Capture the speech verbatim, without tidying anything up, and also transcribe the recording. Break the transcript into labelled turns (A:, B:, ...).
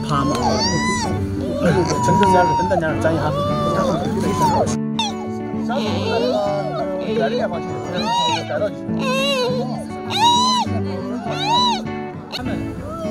A: 爬嘛。趁着两个灯在那儿展一下。小时候那个院里面放起，盖到起。他们。